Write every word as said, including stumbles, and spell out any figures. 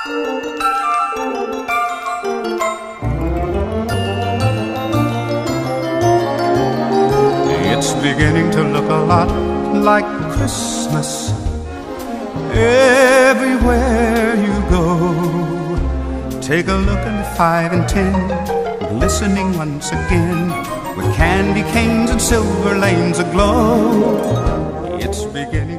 It's beginning to look a lot like Christmas everywhere you go. Take a look at the five and ten, glistening once again, with candy canes and silver lanes aglow. It's beginning